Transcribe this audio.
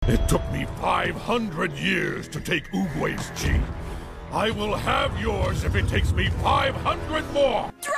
It took me 500 years to take Oogway's chi. I will have yours if it takes me 500 more!